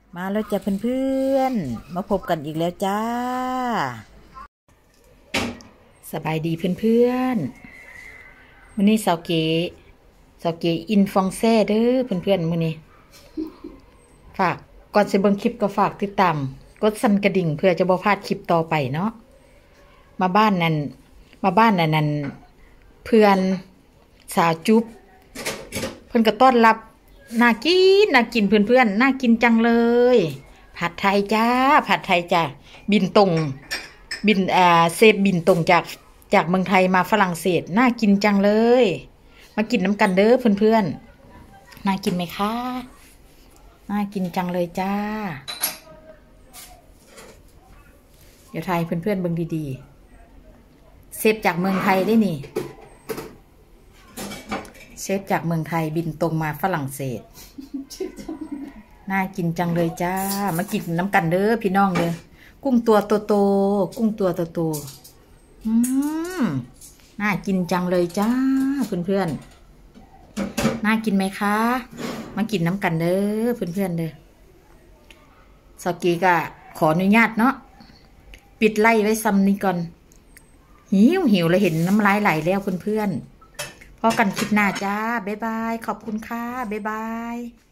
มาแล้วจ้ะเพื่อนๆมาพบกันอีกแล้วจ้าสบายดีเพื่อนๆมื้อนี้สาวเก๋อินฟองแซ่เด้อเพื่อนๆมื้อนี้ฝากก่อนสิเบิ่งคลิปก็ฝากติดตามกดสั่นกระดิ่งเพื่อจะบ่พลาดคลิปต่อไปเนาะมาบ้านนั่นเพื่อนสาวจุ๊บเพิ่นก็ต้อนรับน่ากินเพื่อนๆน่ากินจังเลยผัดไทยจ้าบินตรงเซฟบินตรงจากเมืองไทยมาฝรั่งเศสน่ากินจังเลยมากินน้ำกันเด้อเพื่อนๆน่ากินไหมคะน่ากินจังเลยจ้าเดี๋ยวไทยเพื่อนๆเบิ่งดีๆเซฟจากเมืองไทยได้นี่เชฟจากเมืองไทยบินตรงมาฝรั่งเศสน่ากินจังเลยจ้ามากินน้ำกันเด้อพี่น้องเด้อกุ้งตัวโตน่ากินจังเลยจ้าเพื่อนๆน่ากินไหมคะมากินน้ำกันเด้อเพื่อนๆเด้อสกีก็ขออนุญาตเนาะปิดไล่ไว้ซ้ำนี้ก่อนหิวเลยเห็นน้ำลายไหลแล้วเพื่อนๆพอกันคลิปหน้าจ้าบ๊ายบายขอบคุณค่ะบ๊ายบาย